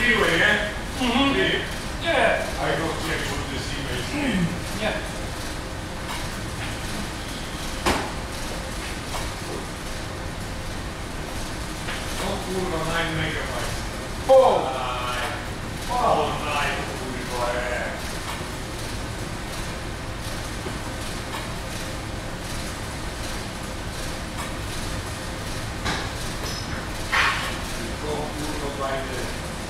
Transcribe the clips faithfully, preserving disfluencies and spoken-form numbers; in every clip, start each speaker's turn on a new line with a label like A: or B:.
A: freeway, eh?
B: Mm-hmm.
A: Really?
B: Yeah.
A: I go check what the seaway is.
B: Yeah.
A: Non curva nine megabytes.
B: Oh!
A: Dai.
B: Oh!
A: Oh, dai, pubblico, eh. Non curva by the...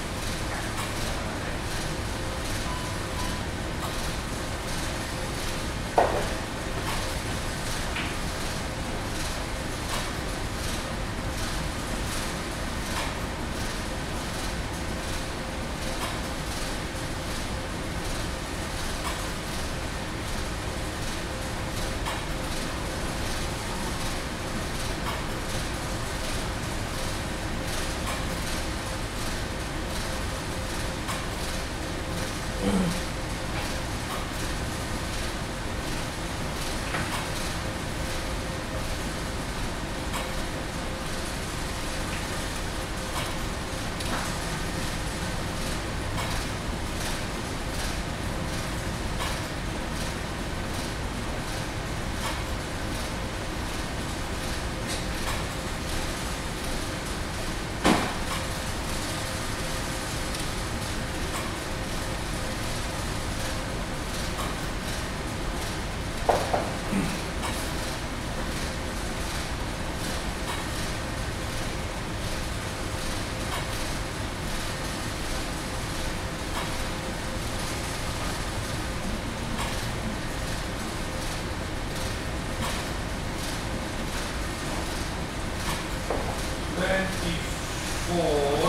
A: twenty-four,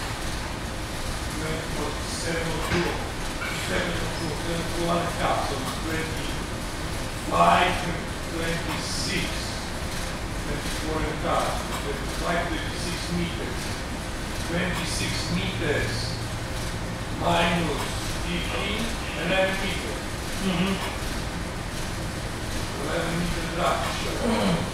A: seventy-two, seventy-two, twenty-one cups, so twenty-five, twenty-six, twenty-four cups, twenty-five, twenty-six meters, twenty-six meters minus fifteen, eleven meters.
B: Mm-hmm.
A: eleven meter drag.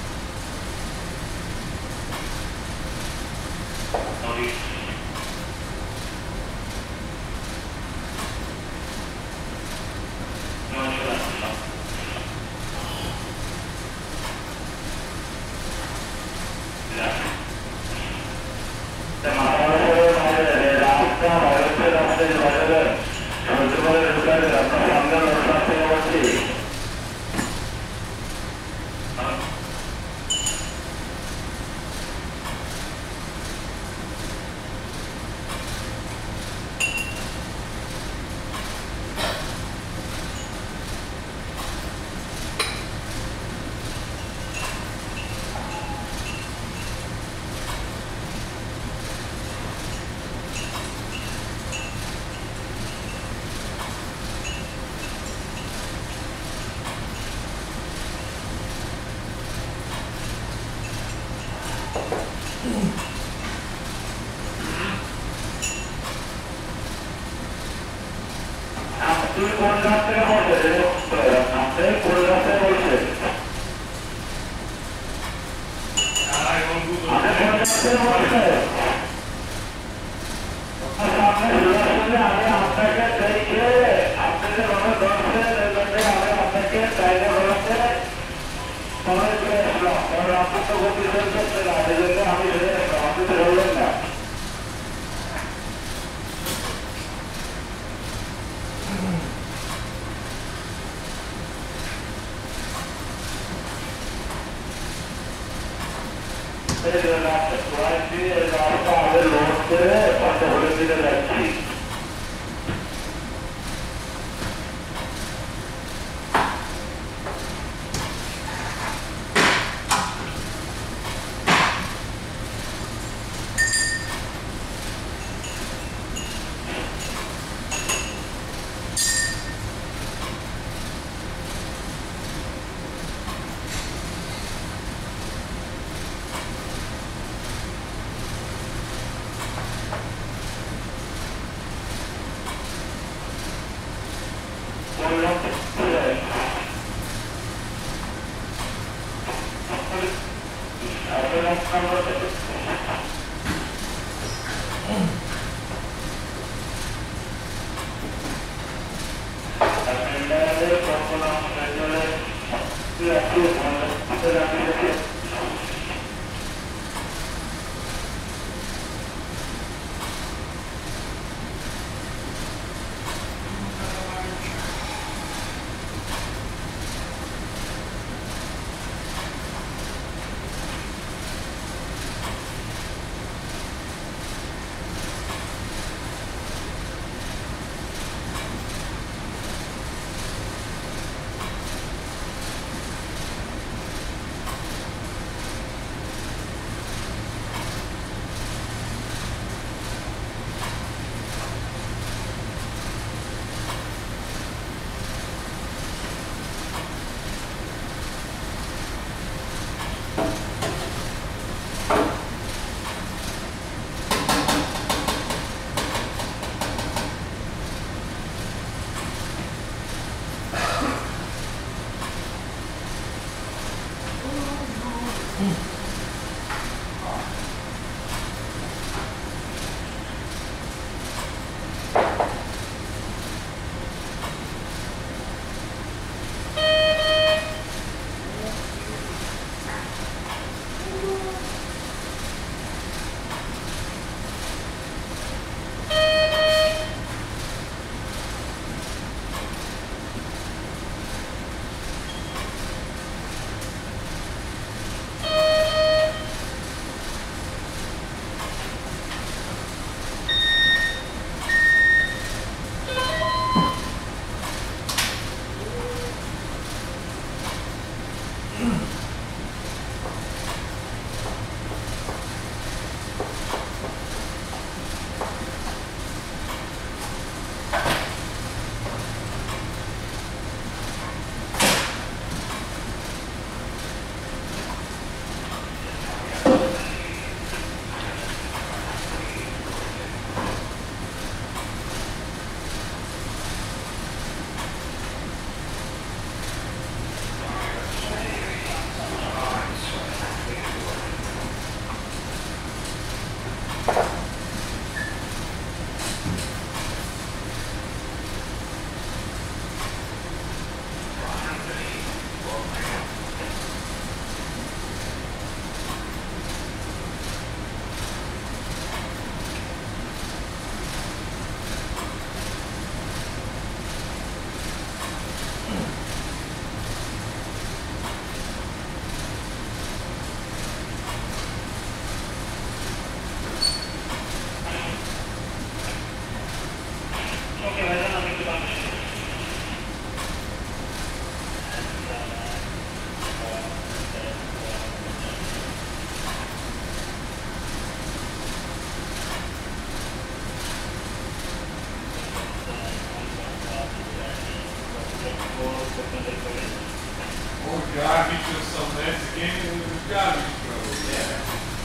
A: Garbage or some mess again, it was garbage trouble. Yeah.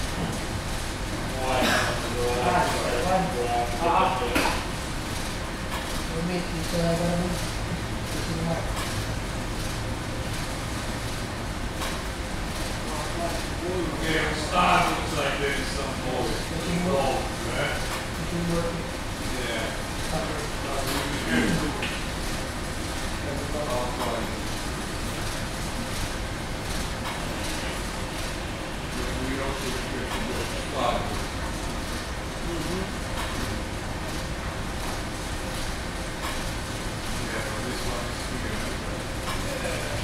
A: Okay, we'll start. Looks like there's some more involved, right? Yeah. We also get to go start. Yeah, this one is here. Yeah.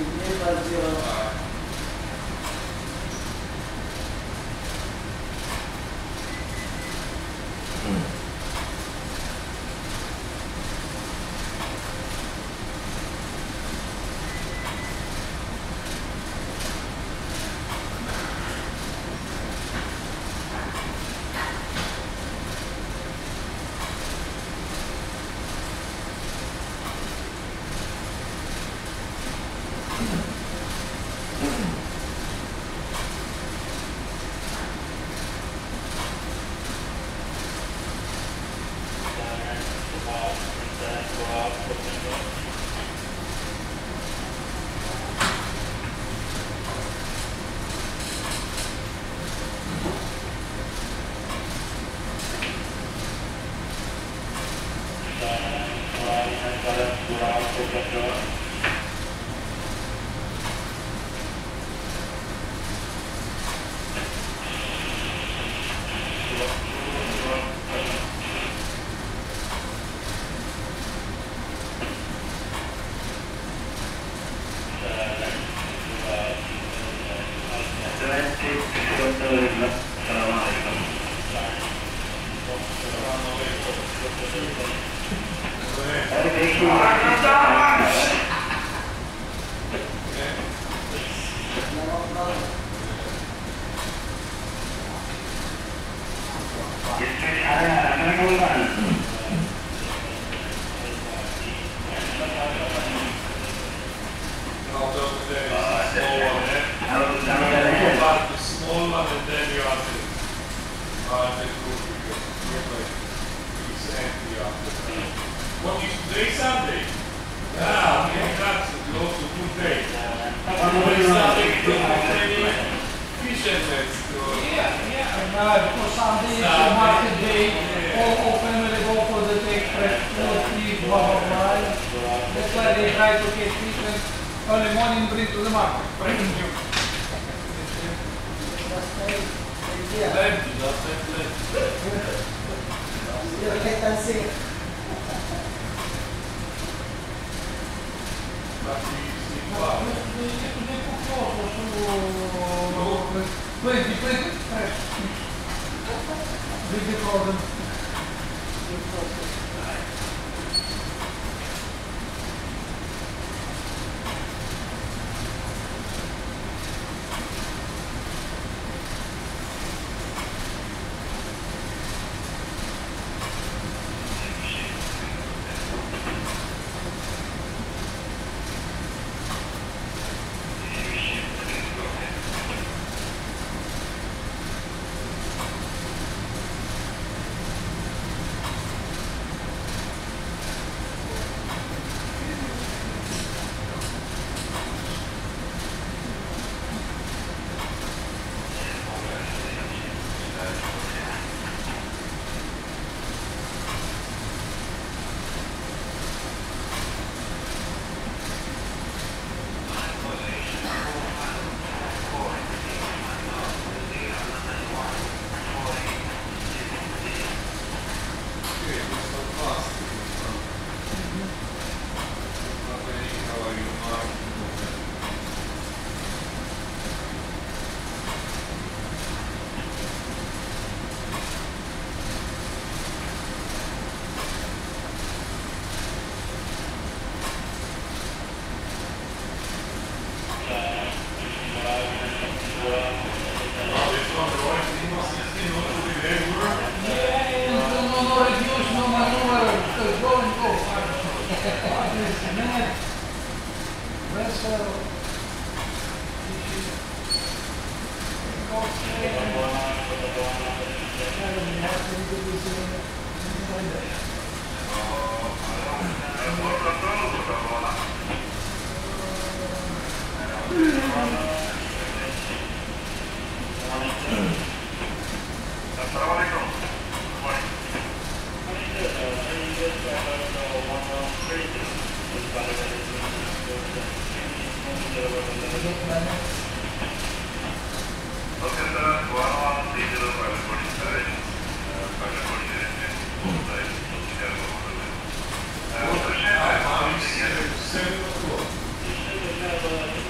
A: Seven o'clock.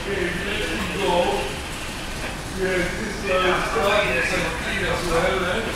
A: Okay, let him go. Yeah, this uh, starting something as well, eh?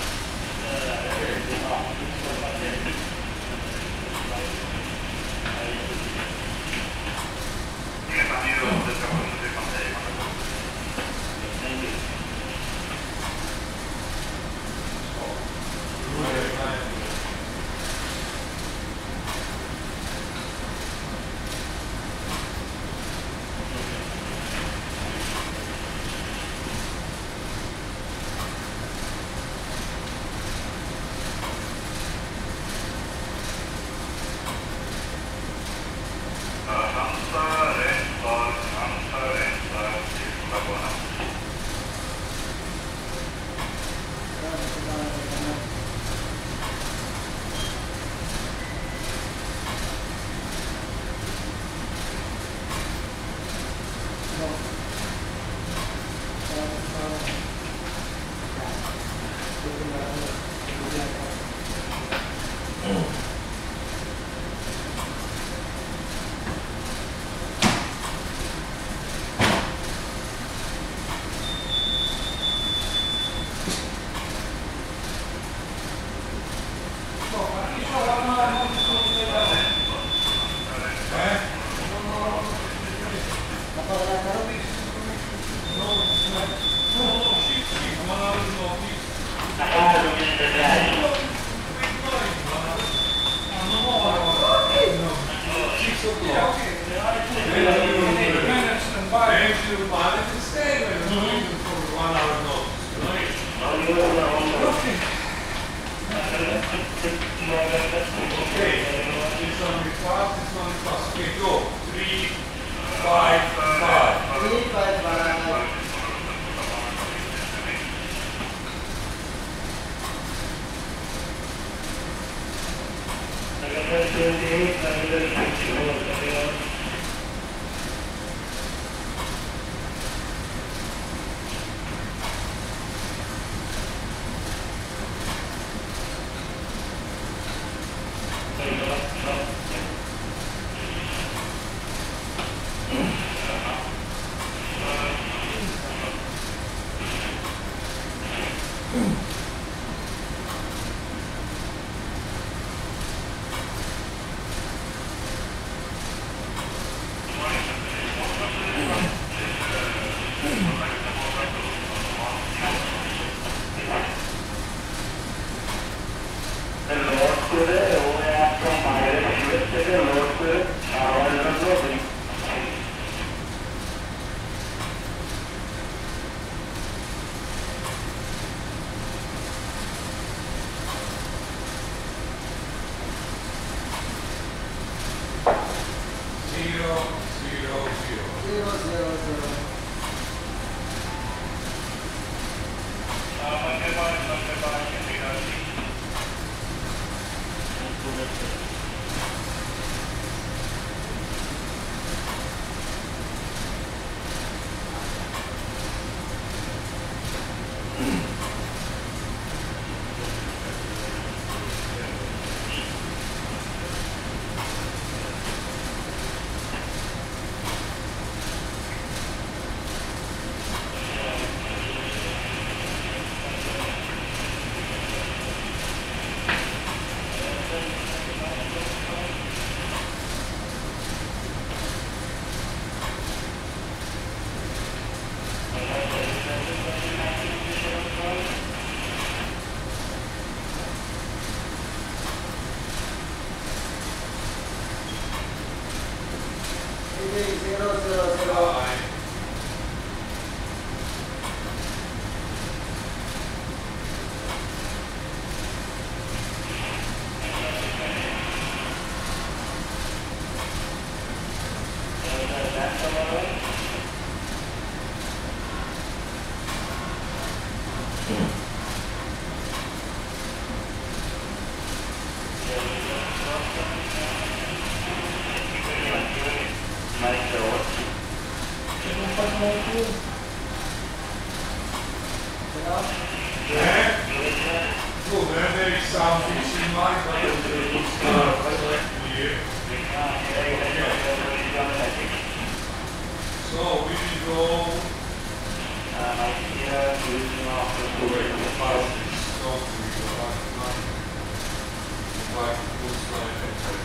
A: So we will go
C: Uh, here, using our
A: to
C: first
A: the
C: word,
A: file. So we go back now. Back to full slide effect.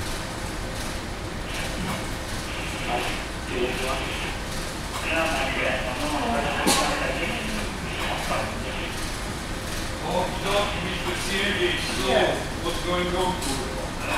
A: Oh, you don't need the C M D, so what's going on to it?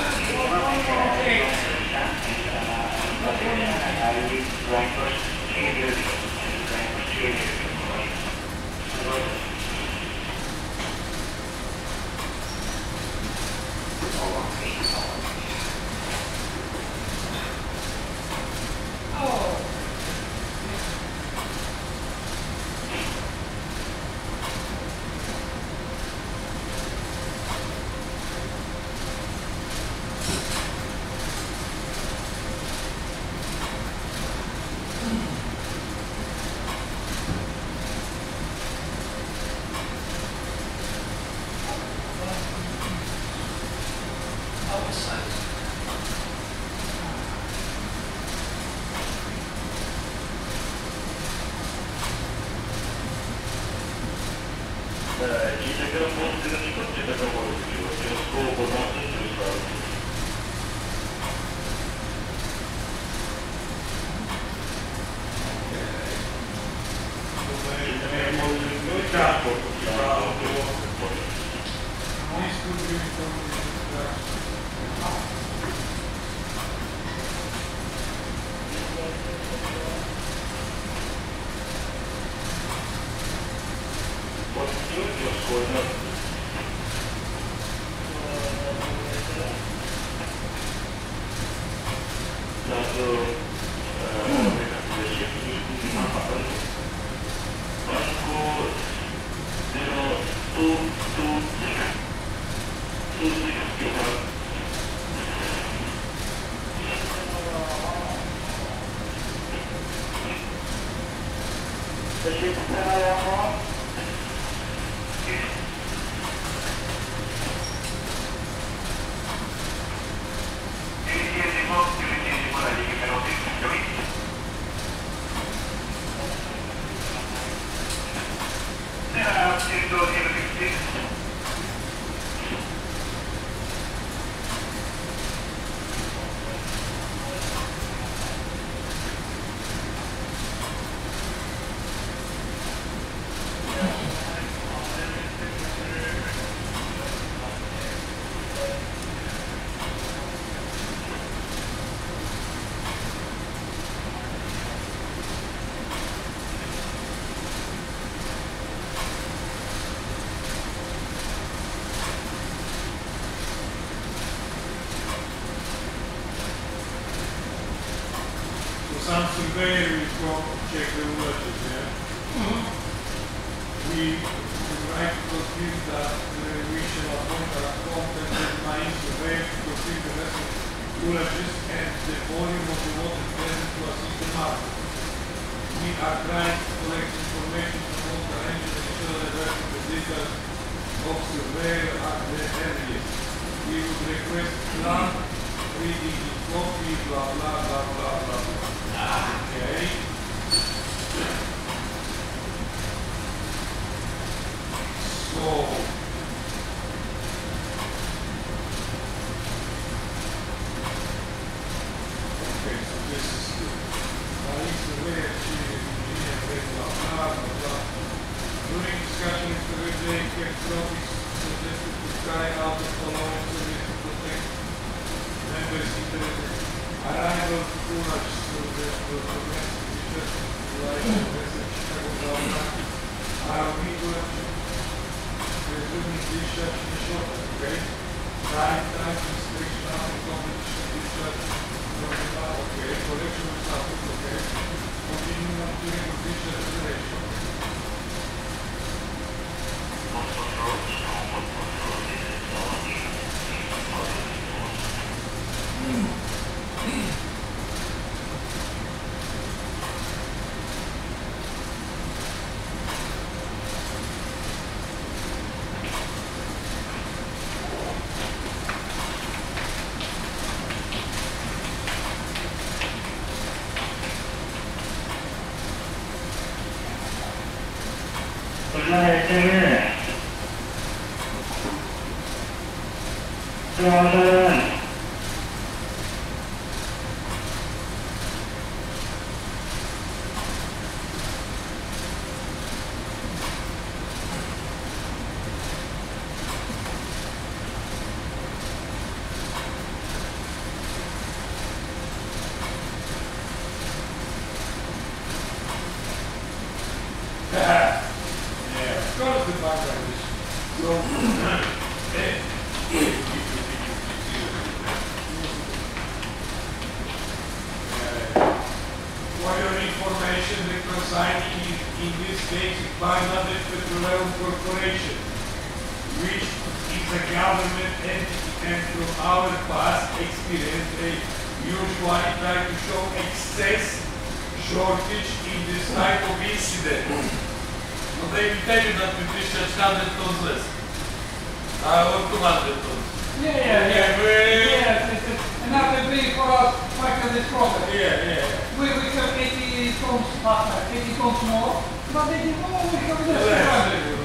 A: Something there we go check the watches, yeah? Mm-hmm. We would like to proceed that we shall appoint a competent mind surveyor to proceed the vessel watches and the volume of the water present to assist the market. We are trying to collect information from all the ranges and ensure that the details of surveyor are the earliest. We would request plan reading in copy, blah blah blah blah blah blah. Okay. So okay, so this is the Paris surveyor, she is engineer, blah blah blah blah. During discussion with the regulator, Tropics suggested to try out the following surveys to protect members' interests. Arrival to Coolidge, so the progressive features like the Chicago Government are we going to resuming discharge in the short, okay? Time, time, inspection, after competition, discharge from the bar, okay? Collection of samples, okay? Continuing on during completion acceleration.
C: Seven. Seven.
A: Yeah, of course the Bangladesh. So, eh, for your information, the consignee in, in this case is Bangladesh Petroleum Corporation, which is a government entity, and from our past experience, they usually try to show excess shortage in this type of incident.
D: No they will tell you that nutrition one hundred tons less. Uh, or two hundred tons.
B: Yeah, yeah, yeah.
D: Yeah, we-
B: Yes, it's, it's another big for us like this process.
A: Yeah, yeah.
B: We, we have eighty tons last time, eighty tons more, but they did more, we have this.
A: Yeah.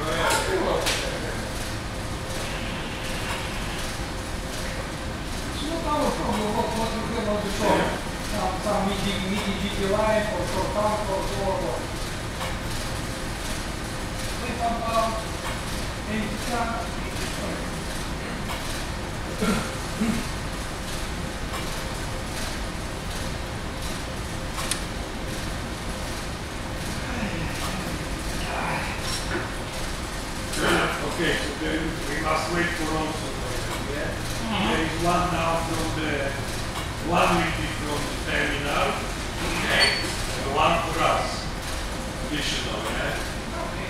B: It's not our problem, what, what we have on the shore. Some, some meeting, meeting G P line or short tank or so on. We have about eighty tons.
A: Okay, so there, we must wait for also. Yeah?
B: Mhm.
A: There is one now from the, one will be from the terminal, okay, and one for us, additional, yeah?
B: Okay.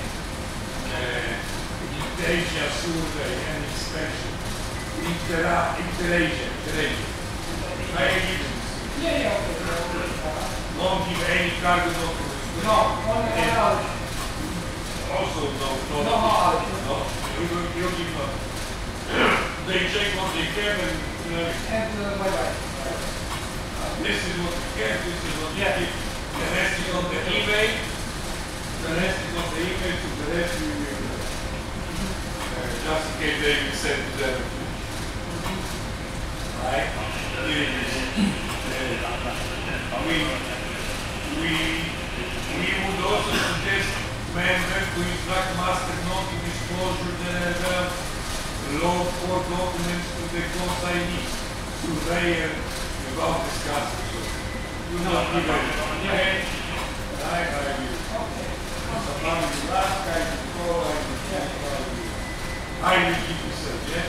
A: Uh, Inter-Asia survey and inspection. Inter- Inter-Asia, Inter-Asia. I give you.
B: Yeah, yeah, okay. yeah, okay.
A: Don't give any cargo documents.
B: No, only
A: And
B: allowed.
A: also, no, no.
B: No, no.
A: No, you, you, you give them. They check what they have and, you know,
B: And uh, bye bye.
A: this is what you get, this is what you
B: Yeah.
A: give. The rest is on the email. The rest is on the email, to the rest we will, uh, just in case they will send to them. Right? Here it is. Uh, we, we, we would also suggest member to instruct master not to disclosure the uh, law for documents to the consignee, surveyor, about this custom. So, do not give it. Okay? I have you.
B: Okay.
A: Somebody will ask, I will call, I will check, I will. I will keep it safe, yeah?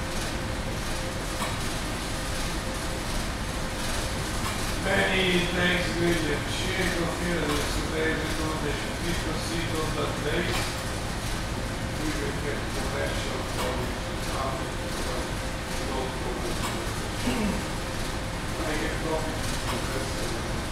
A: Many thanks, William. Cheers of here, the survey recommendation. Please proceed on that base. We will get commercial for it. I can copy it to the vessel.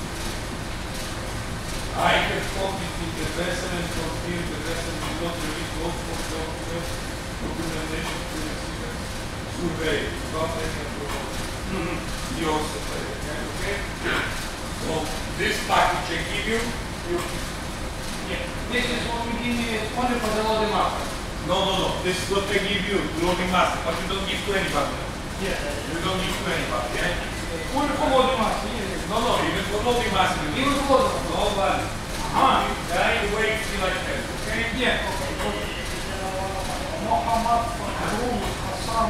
A: I can copy it to the vessel and confirm the vessel will not release all for document documentation to the receiver. Survey, without any approval. You also play again, okay? So this package I give you, you
B: Yeah. This is what we give you only for the loading master.
A: no no no, this is what I give you, loading master, but you don't give to anybody.
B: Yeah.
A: You don't give to anybody, yeah?
B: Only for loading master, yeah.
A: No no, even for loading master. you
B: Even
A: give.
B: for loading master.
A: No value.
B: Ah.
A: Guy wait till I can, okay?
B: Yeah, okay. Mohammed Harun Hassan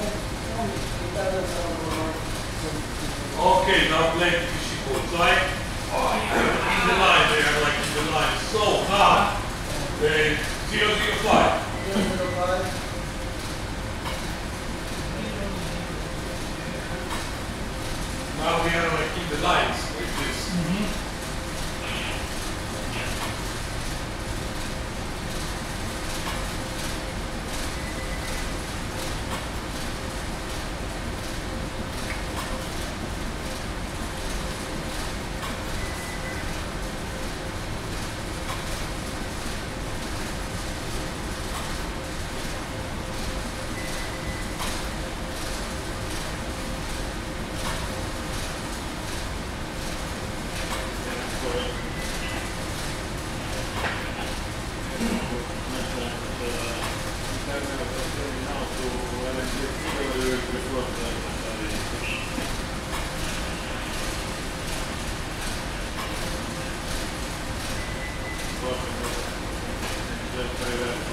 A: Okay, now play the fishing boat. So I, oh, in the line, they are like in the line. So now, uh, zero zero five. Now we are like in the lines like this.
B: Mm-hmm.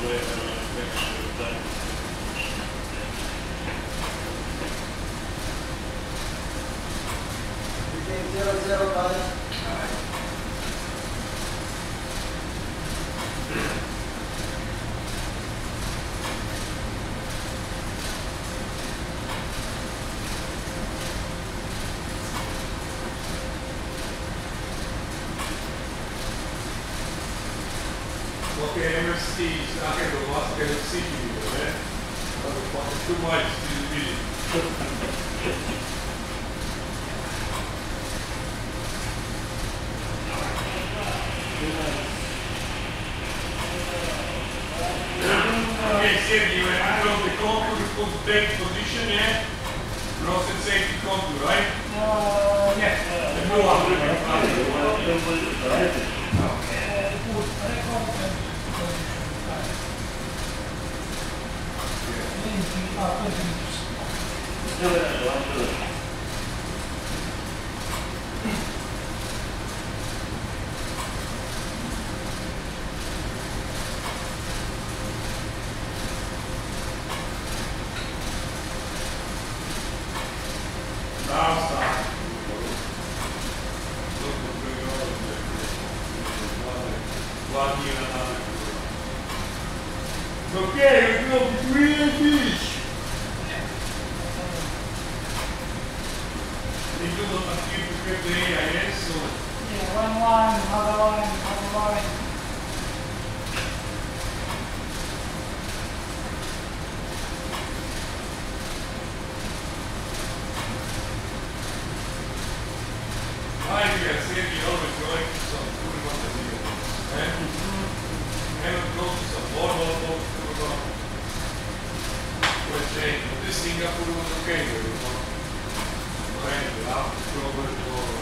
E: zero zero guys.
A: Okay, M S T is not going to last get a C P U, right? Motherfucker, too much to the video. Okay, Sergey, when I drop the contour, you put the back position, yeah? Cross and safety contour, right?
B: Uh, yes.
A: The blue one, the blue one.
B: Okay. Put record and
A: Now start. One year another. Okay, we go between fish. You do not achieve to get the A I S, so
B: yeah, one line, another line, another line.
A: I can see you always going to some good material. And never go to some formal folks to go. Let's say, this Singapore was okay, you know. Right, the after program or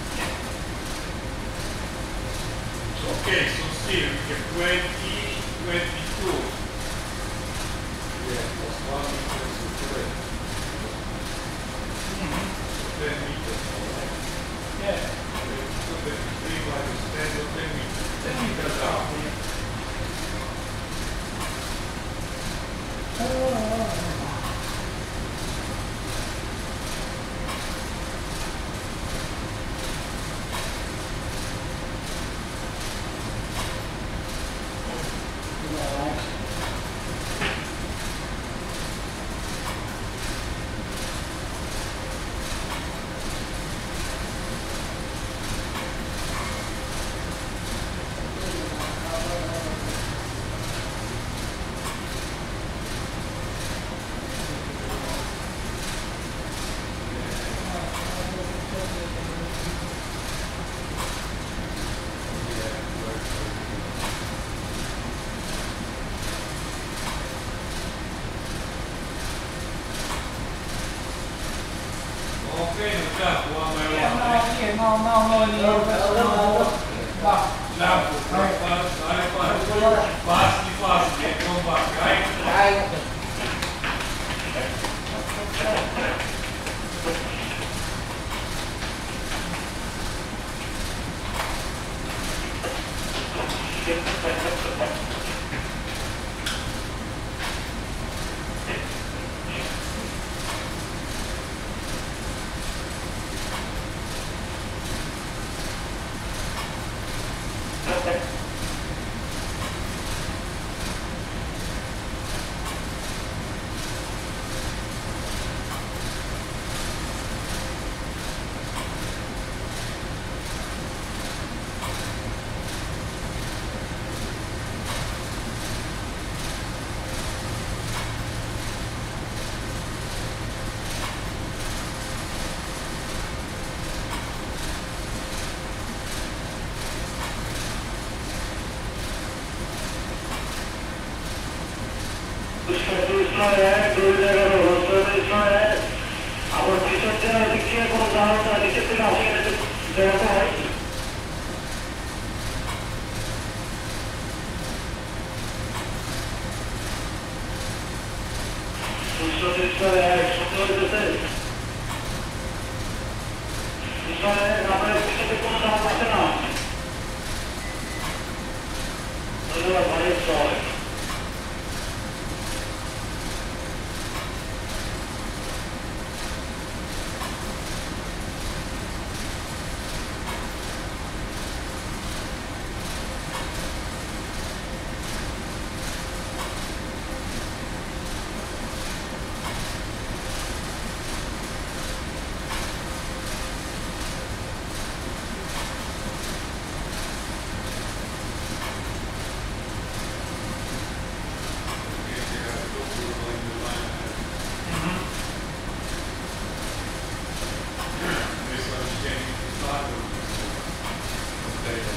A: okay, so still we have twenty, twenty-two. Yeah, plus one meter is correct. So ten meters, alright?
B: Yeah.
A: So twenty-three minus ten, so ten meters. ten meters out. Okay, no job, one by
B: Yeah,
A: one.
B: no, yeah, no, no, no, no, no, no, no.
A: Now, fast, fast, fast, fast, fast, get come back, right?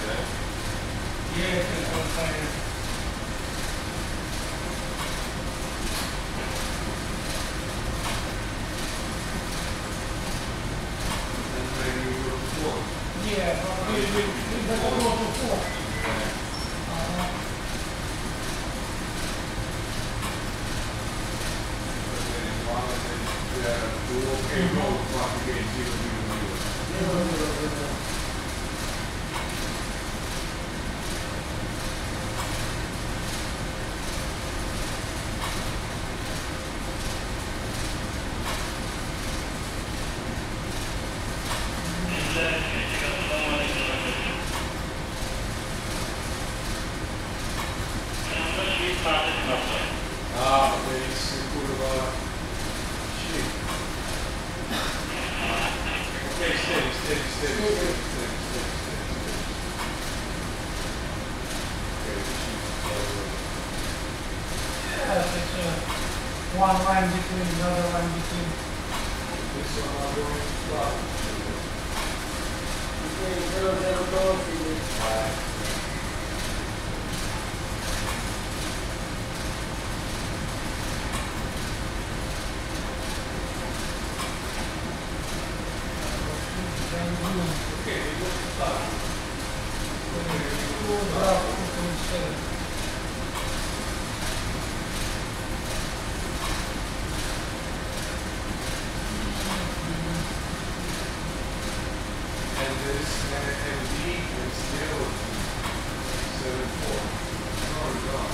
A: eh?
B: Yes, yes, outside.
A: And maybe you go to four.
B: Yeah, but we, we, we better go to four.
A: Yeah.
B: Uh,
A: But then it's one and then uh, two okay road, but again, zero, zero, zero.
E: Zero, zero, zero.
A: Ah, but then it's uh, kurwa shit. Okay, steady, steady, steady, steady, steady, steady, steady, steady. Okay, the sheet is forward.
B: yes, it's uh, one line between, another line between.
A: This one I'm going to start.
E: Okay, zero, zero, two, finish.
B: Then you
A: Okay, we go to start. Okay, we
B: two
A: go to
B: drop
A: start.
B: into seven.
A: And this uh, M D is still seven four. No, it's not.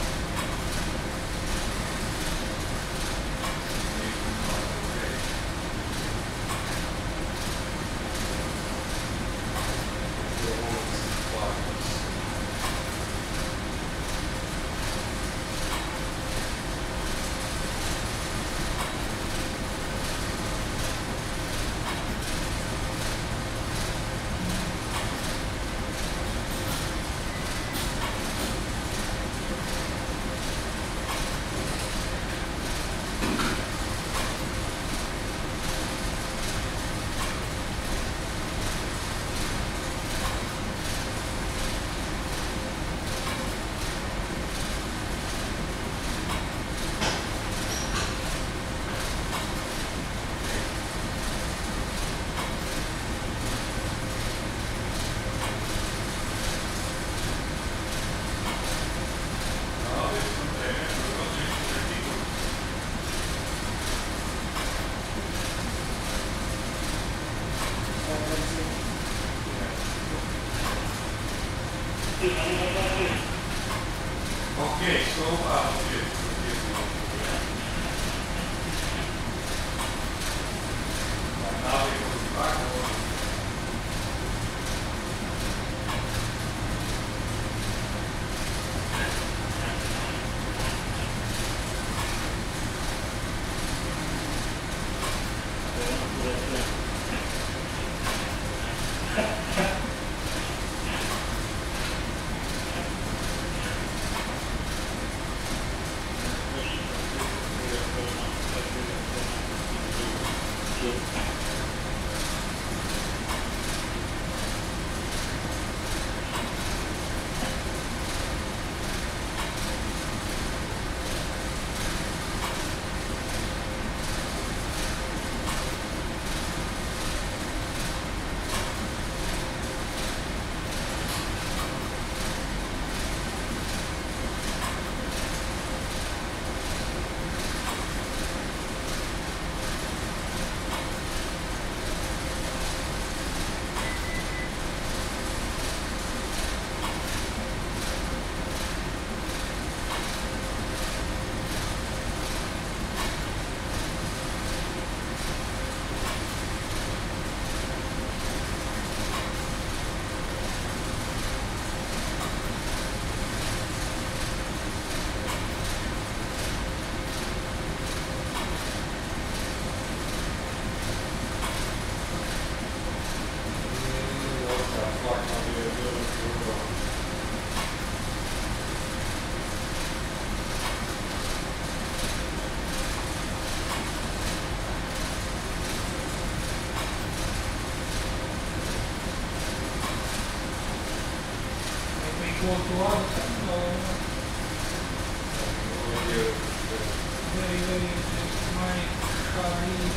A: Okay. Go home and five. No, this one there, we're going to use the people. Okay, so uh, okay, okay. Now we go back over.
B: equal to us. So, very, very interesting. My car is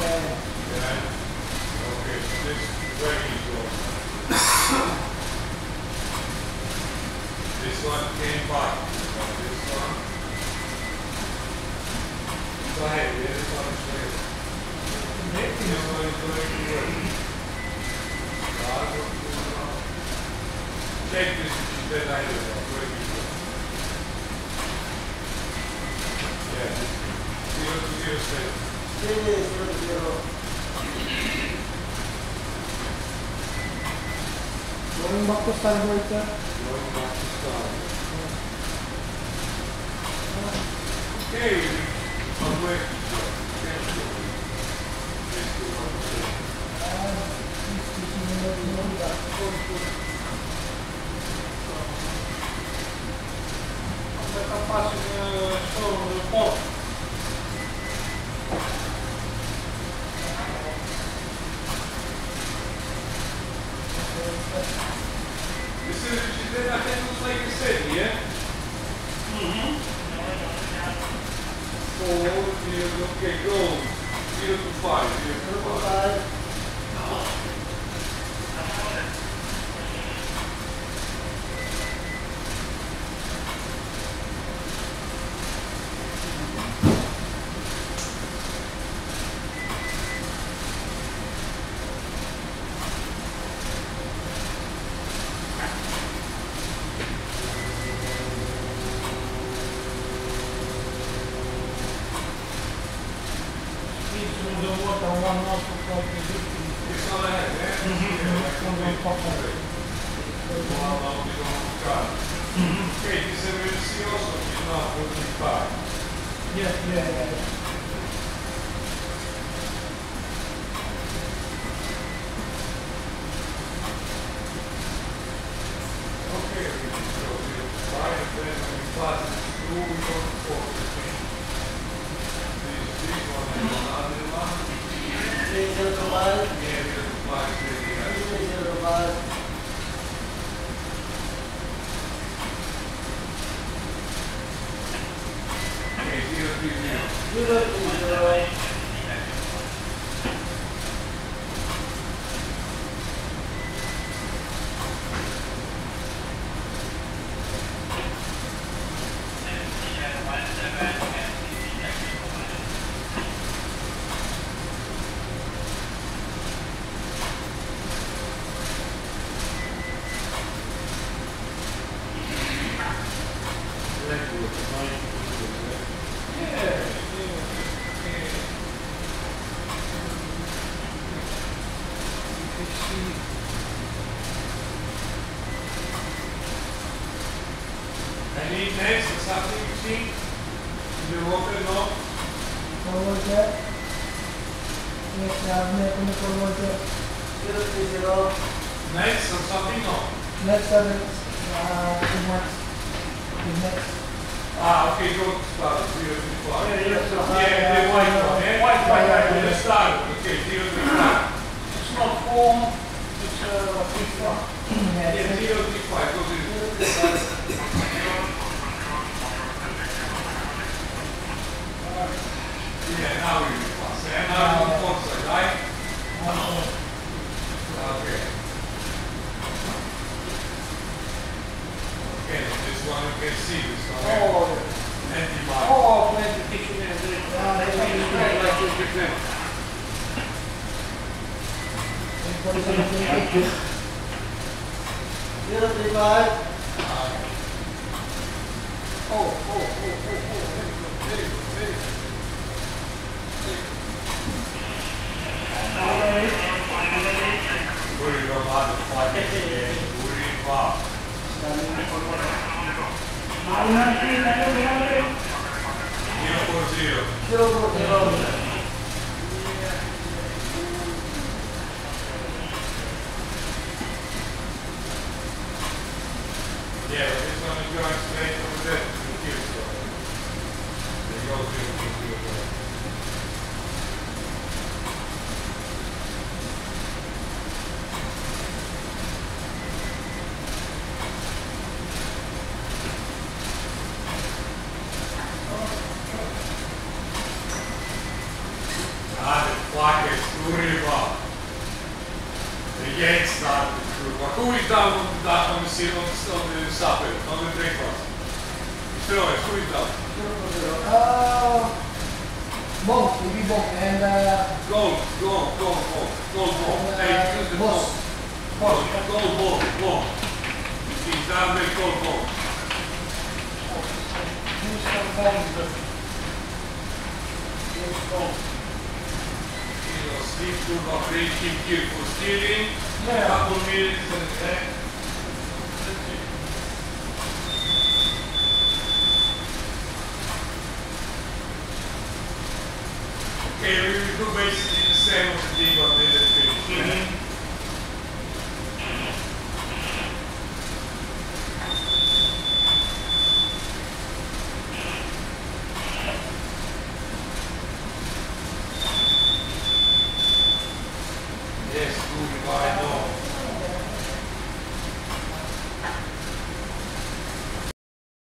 B: Yeah.
A: Yeah. Okay, so this where you go. This one came back. Now this one. Go ahead, yeah, this one is ready. This one is going to work. Check this, then I don't know where you go. Yeah, zero to zero seven.
E: Zero, zero, zero.
B: Going back to start right there.
A: Going back to start. Okay, one way.
B: Tam patrzę, co port.
A: This is, she did, I think it looks like you said, yeah?
C: Mm-hmm.
A: Four, zero, okay, go. Zero to five, zero to
E: Zero,
A: five.
E: five.
B: The water, one knot to forty fifty.
A: It's not ahead, yeah?
B: Mm-hmm.
A: Well, now we don't have to cut. Okay, this emergency also is not forty-five.
B: Yeah, yeah, yeah.
A: Okay, we can go zero to five, and then when we pass it through, we go to four. This, this one and another one.
E: Three, zero, five.
A: Yeah, zero to five, really, yeah.
E: Three, zero, five.
A: Okay, zero, three, zero.
E: Zero, three, zero.
A: Any next or something you see? In the water, no?
B: Forward there. Yes, I've made on the forward there.
E: Zero, three, zero.
A: Next or something, no?
B: Next seven, uh, two months. The next.
A: Ah, okay, go to start, zero to five.
E: Yeah, yeah, so
A: Yeah, the white one, yeah?
B: White one, yeah,
A: The
B: yeah.
A: start, okay, zero to five.
B: It's not foam, it's uh, it's one.
A: Yeah,
B: Yeah,
A: zero to five, go to
E: Zero, three, five.
A: yeah, now we will pass. And now we will side, right?
B: uh,
A: Okay. Okay, this one you can see, this one.
B: Oh,
A: Anti-mark.
B: oh, plenty kitchen and drink. Uh,
A: Like this before.
E: Zero, three, five.
A: Oh, oh, oh, oh, oh, very good, very good. Worry about the fight, yeah, worry about. Zero four zero.
E: Zero, four, zero.
A: Yeah, but this one is going straight over there to the kill store. There you go, zero four zero. Ah, the flag
D: who is down on the, on the, seat, on the, on the supper, on the breakfast? Mister Owens, who is down?
B: zero for zero. Uh, both, maybe both, and uh,
D: Gold, gold, gold, gold, gold, gold.
B: and,
D: Hey,
B: uh,
D: use the
B: boss.
D: gold. Gold, gold, gold, gold. He's down there, gold, gold.
B: Who's from home? Who's from?
D: You know, sleep to operate him here for stealing.
B: Yeah.
D: Couple minutes and then. Okay, we will do basically the same as the thing on